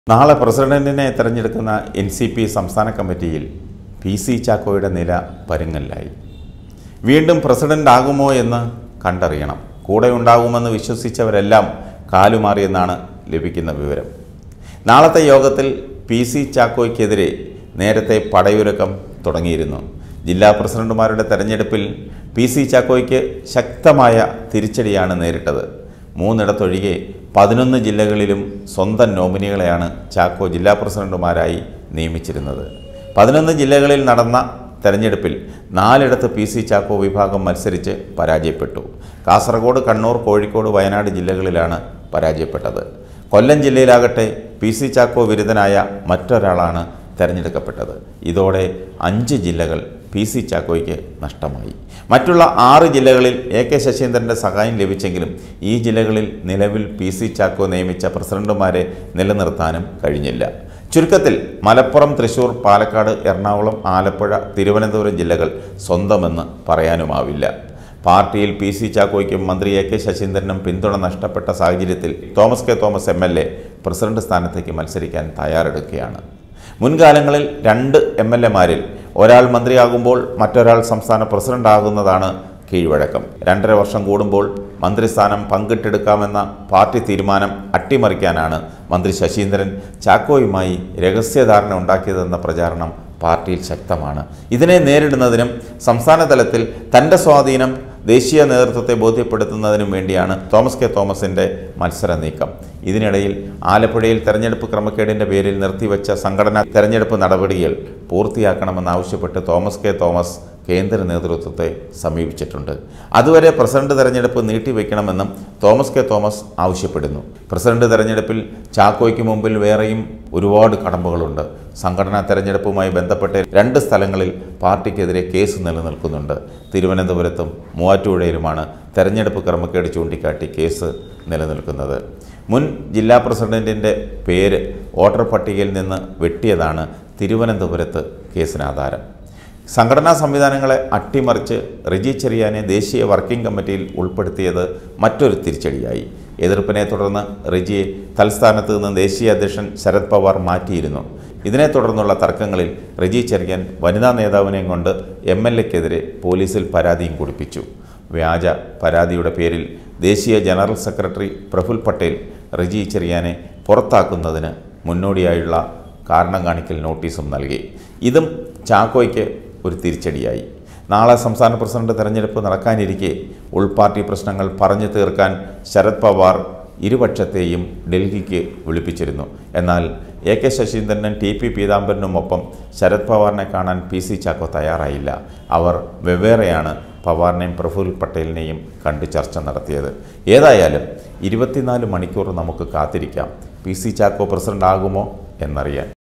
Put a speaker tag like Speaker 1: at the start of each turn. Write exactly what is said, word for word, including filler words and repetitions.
Speaker 1: നാളെ പ്രസിഡന്റിനെ തെരഞ്ഞെടുക്കുന്ന എൻ സി പി സംസ്ഥാന കമ്മിറ്റിയിൽ പി സി ചാക്കോയുടെ നില പരുങ്ങലിലായി. വീണ്ടും പ്രസിഡന്റ് ആകുമോ എന്ന് കണ്ടറിയണം. കൂടെ ഉണ്ടാകുമെന്ന് വിശ്വസിച്ചവരെല്ലാം കാലുമാറിയെന്നാണ് ലഭിക്കുന്ന വിവരം. നാളത്തെ യോഗത്തിൽ പി സി ചാക്കോയ്ക്കെതിരെ നേരത്തെ പടയൊരുക്കം തുടങ്ങിയിരുന്നു. ജില്ലാ പ്രസിഡന്റുമാരുടെ തെരഞ്ഞെടുപ്പിൽ പി സി ചാക്കോയ്ക്ക് ശക്തമായ തിരിച്ചടിയാണ് നേരിട്ടത്. മൂന്നിടത്തൊഴികെ പതിനൊന്ന് ജില്ലകളിലും സ്വന്തം നോമിനികളെയാണ് ചാക്കോ ജില്ലാ പ്രസിഡന്റുമാരായി നിയമിച്ചിരുന്നത്. പതിനൊന്ന് ജില്ലകളിൽ നടന്ന തെരഞ്ഞെടുപ്പിൽ നാലിടത്ത് പി സി ചാക്കോ വിഭാഗം മത്സരിച്ച് പരാജയപ്പെട്ടു. കാസർഗോഡ്, കണ്ണൂർ, കോഴിക്കോട്, വയനാട് ജില്ലകളിലാണ് പരാജയപ്പെട്ടത്. കൊല്ലം ജില്ലയിലാകട്ടെ പി സി ചാക്കോ വിരുദ്ധനായ മറ്റൊരാളാണ് തെരഞ്ഞെടുക്കപ്പെട്ടത്. ഇതോടെ അഞ്ച് ജില്ലകൾ പി സി ചാക്കോയ്ക്ക് നഷ്ടമായി. മറ്റുള്ള ആറ് ജില്ലകളിൽ എ കെ ശശീന്ദ്രൻ്റെ സഹായം ലഭിച്ചെങ്കിലും ഈ ജില്ലകളിൽ നിലവിൽ പി സി ചാക്കോ നിയമിച്ച പ്രസിഡന്റുമാരെ നിലനിർത്താനും കഴിഞ്ഞില്ല. ചുരുക്കത്തിൽ മലപ്പുറം, തൃശൂർ, പാലക്കാട്, എറണാകുളം, ആലപ്പുഴ, തിരുവനന്തപുരം ജില്ലകൾ സ്വന്തമെന്ന് പറയാനുമാവില്ല. പാർട്ടിയിൽ പി സി ചാക്കോയ്ക്കും മന്ത്രി എ കെ ശശീന്ദ്രനും പിന്തുണ നഷ്ടപ്പെട്ട സാഹചര്യത്തിൽ Thomas K Thomas M L A president സ്ഥാനത്തേക്ക് മത്സരിക്കാൻ തയ്യാറെടുക്കുകയാണ്. മുൻകാലങ്ങളിൽ രണ്ട് എം എൽ എമാരിൽ ഒരാൾ മന്ത്രിയാകുമ്പോൾ മറ്റൊരാൾ സംസ്ഥാന പ്രസിഡന്റ് ആകുന്നതാണ് കീഴ്വഴക്കം. രണ്ടര വർഷം കൂടുമ്പോൾ മന്ത്രിസ്ഥാനം പങ്കിട്ടെടുക്കാമെന്ന പാർട്ടി തീരുമാനം അട്ടിമറിക്കാനാണ് മന്ത്രി ശശീന്ദ്രൻ ചാക്കോയുമായി രഹസ്യധാരണ ഉണ്ടാക്കിയതെന്ന പ്രചാരണം പാർട്ടിയിൽ ശക്തമാണ്. ഇതിനെ നേരിടുന്നതിനും സംസ്ഥാന തലത്തിൽ തൻ്റെ സ്വാധീനം ദേശീയ നേതൃത്വത്തെ ബോധ്യപ്പെടുത്തുന്നതിനും വേണ്ടിയാണ് തോമസ് കെ തോമസിൻ്റെ മത്സര നീക്കം. ഇതിനിടയിൽ ആലപ്പുഴയിൽ തെരഞ്ഞെടുപ്പ് ക്രമക്കേടിൻ്റെ പേരിൽ നിർത്തിവെച്ച സംഘടനാ തെരഞ്ഞെടുപ്പ് നടപടികൾ പൂർത്തിയാക്കണമെന്നാവശ്യപ്പെട്ട് തോമസ് കെ തോമസ് കേന്ദ്ര നേതൃത്വത്തെ സമീപിച്ചിട്ടുണ്ട്. അതുവരെ പ്രസിഡന്റ് തെരഞ്ഞെടുപ്പ് നീട്ടിവെക്കണമെന്നും തോമസ് കെ തോമസ് ആവശ്യപ്പെടുന്നു. പ്രസിഡന്റ് തെരഞ്ഞെടുപ്പിൽ ചാക്കോയ്ക്ക് മുമ്പിൽ വേറെയും ഒരുപാട് കടമ്പകളുണ്ട്. സംഘടനാ തെരഞ്ഞെടുപ്പുമായി ബന്ധപ്പെട്ട് രണ്ട് സ്ഥലങ്ങളിൽ പാർട്ടിക്കെതിരെ കേസ് നിലനിൽക്കുന്നുണ്ട്. തിരുവനന്തപുരത്തും മൂവാറ്റുപുഴയിലുമാണ് തെരഞ്ഞെടുപ്പ് ക്രമക്കേട് ചൂണ്ടിക്കാട്ടി കേസ് നിലനിൽക്കുന്നത്. മുൻ ജില്ലാ പ്രസിഡന്റിൻ്റെ പേര് വോട്ടർ പട്ടികയിൽ നിന്ന് വെട്ടിയതാണ് തിരുവനന്തപുരത്ത് കേസിനാധാരം. സംഘടനാ സംവിധാനങ്ങളെ അട്ടിമറിച്ച് റിജി ചെറിയാനെ ദേശീയ വർക്കിംഗ് കമ്മിറ്റിയിൽ ഉൾപ്പെടുത്തിയത് മറ്റൊരു തിരിച്ചടിയായി. എതിർപ്പിനെ തുടർന്ന് റിജിയെ തൽസ്ഥാനത്ത് നിന്ന് ദേശീയ അധ്യക്ഷൻ ശരത് പവാർ മാറ്റിയിരുന്നു. ഇതിനെ തുടർന്നുള്ള തർക്കങ്ങളിൽ റിജി ചെറിയാൻ വനിതാ നേതാവിനെയും കൊണ്ട് എം എൽ എക്കെതിരെ പോലീസിൽ പരാതിയും കൊടുപ്പിച്ചു. വ്യാജ പരാതിയുടെ പേരിൽ ദേശീയ ജനറൽ സെക്രട്ടറി പ്രഫുൽ പട്ടേൽ റിജി ചെറിയാനെ പുറത്താക്കുന്നതിന് മുന്നോടിയായുള്ള കാരണം കാണിക്കൽ നോട്ടീസും നൽകി. ഇതും ചാക്കോയ്ക്ക് ഒരു തിരിച്ചടിയായി. നാളെ സംസ്ഥാന പ്രസിഡന്റ് തെരഞ്ഞെടുപ്പ് നടക്കാനിരിക്കെ ഉൾപാർട്ടി പ്രശ്നങ്ങൾ പറഞ്ഞു തീർക്കാൻ ശരത് പവാർ ഇരുപക്ഷത്തെയും ഡൽഹിക്ക് വിളിപ്പിച്ചിരുന്നു. എന്നാൽ എ കെ ശശീന്ദ്രനും ടി പി പീതാംബരനുമൊപ്പം ശരത് പവാറിനെ കാണാൻ പി സി ചാക്കോ തയ്യാറായില്ല. അവർ വെവ്വേറെയാണ് പവാറിനെയും പ്രഫുൽ പട്ടേലിനെയും കണ്ട് ചർച്ച നടത്തിയത്. ഏതായാലും ഇരുപത്തിനാല് മണിക്കൂർ നമുക്ക് കാത്തിരിക്കാം പി സി ചാക്കോ പ്രസിഡന്റ് ആകുമോ എന്നറിയാൻ.